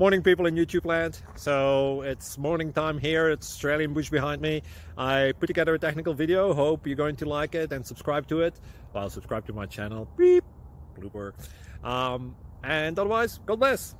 Morning, people in YouTube land. So it's morning time here. It's Australian bush behind me. I put together a technical video. Hope you're going to like it and subscribe to it. Well, subscribe to my channel. Beep. Blooper. And otherwise, God bless.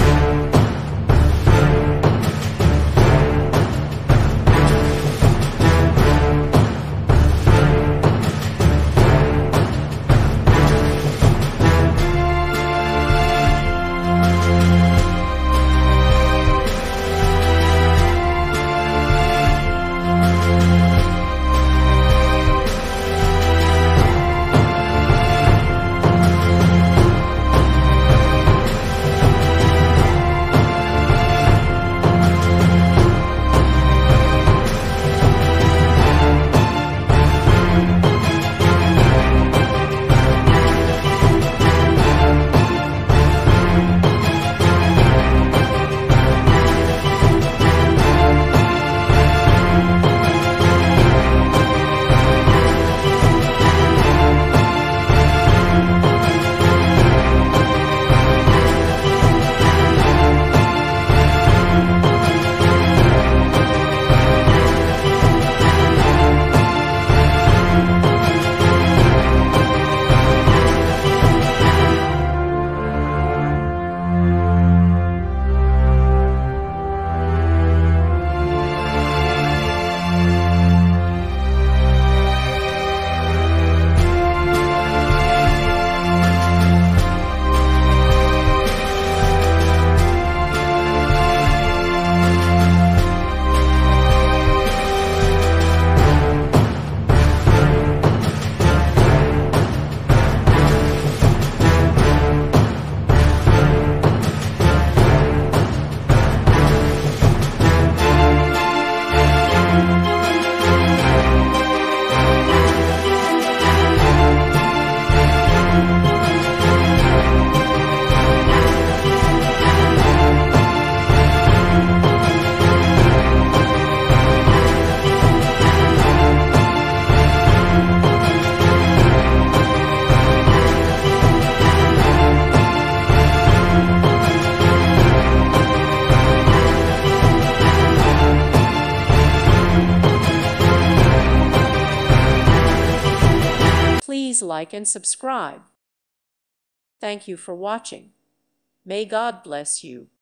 Please like and subscribe. Thank you for watching. May God bless you.